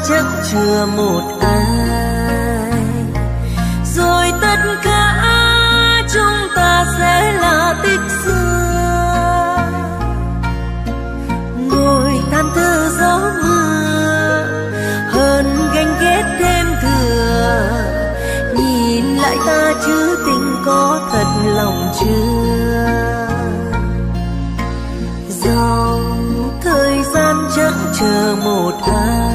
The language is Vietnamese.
chẳng chừa một ai, rồi tất cả chúng ta sẽ là tích xưa, ngồi than thở gió mưa hơn ganh ghét thêm thừa, nhìn lại ta chứ tình có thật lòng chưa. Dòng thời gian chẳng chờ một ai,